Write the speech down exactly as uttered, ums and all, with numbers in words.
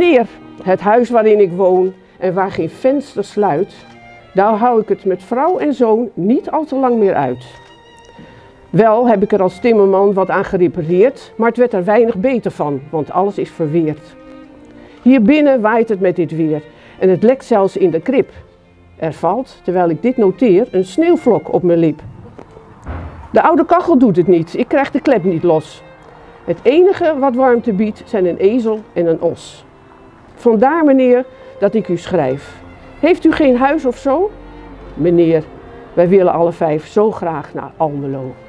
Meneer, het huis waarin ik woon en waar geen venster sluit, daar hou ik het met vrouw en zoon niet al te lang meer uit. Wel heb ik er als timmerman wat aan gerepareerd, maar het werd er weinig beter van, want alles is verweerd. Hier binnen waait het met dit weer en het lekt zelfs in de krib. Er valt, terwijl ik dit noteer, een sneeuwvlok op mijn lip. De oude kachel doet het niet, ik krijg de klep niet los. Het enige wat warmte biedt zijn een ezel en een os. Vandaar, meneer, dat ik u schrijf. Heeft u geen huis of zo? Meneer, wij willen alle vijf zo graag naar Almelo.